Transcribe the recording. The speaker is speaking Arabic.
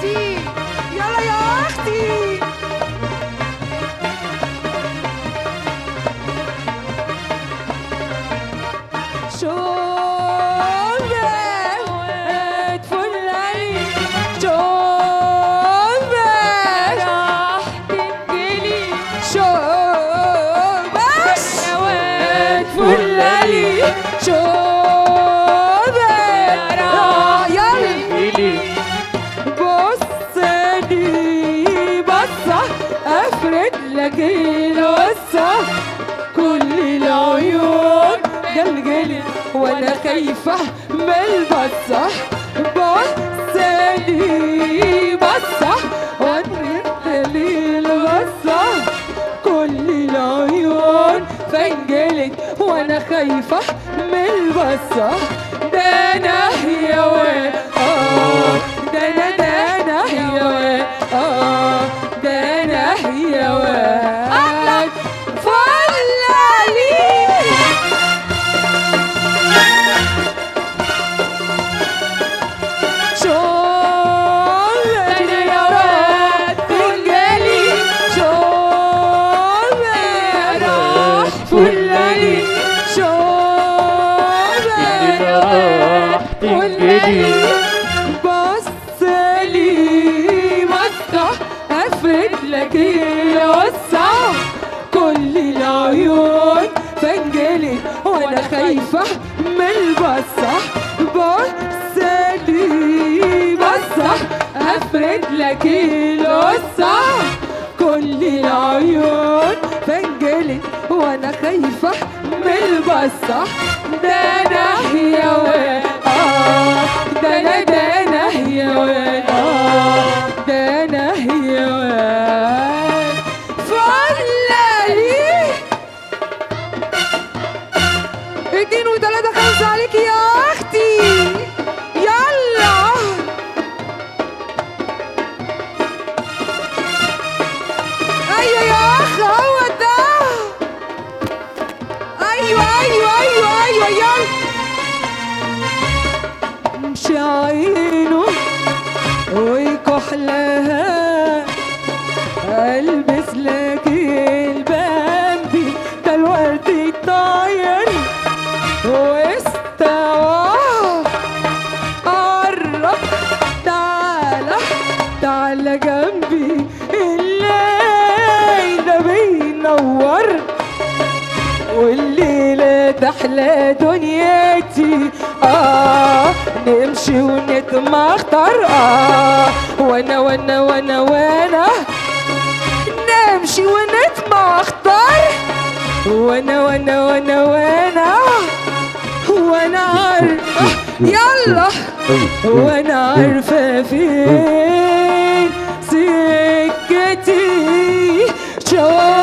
اختي، يلا يا اختي. شوفت فلاني، شوفت راح تنجلي، شوفت فلاني، شوفت راح ينجلي. بصلي بصة افرد لك القصة، كل العيون جلجلي وانا خايفة من البصة. بصلي بصة وانت لي البصة، كل العيون فانجلت وانا خايفة من البصة. ده انا يا واد ده انا يا واد ده انا يا واد فلالي. شوفت يا واد تنجلي، شوفت راح فلالي، شوفت راح تنجلي. بصلي بصة افرد لك القصة، كل العيون فانجلت وانا خايفة من البصة. بصلي بصة افرد لك القصة، كل العيون فانجلت وانا خايفة من البصة. ده انا يا واد ده انا يا واد ده انا يا واد فلالي. 2 و3 5 عليكي يا اختي، يلا. ايوه يا اخ هو ده، ايوه ايوه ايوه ايوه يلا. مش عينه وكحلها البس لك البامبي، ده الورد الطاير واستوى. قرب تعالى تعالى جنبي، الليل ده بينور والليلة تحلى دنيتي. نمشي ونتمخطر وانا وانا وانا وانا نمشي ونتمخطر وانا وانا وانا وانا وانا عارفة يلا وانا عارفة فين سكتي.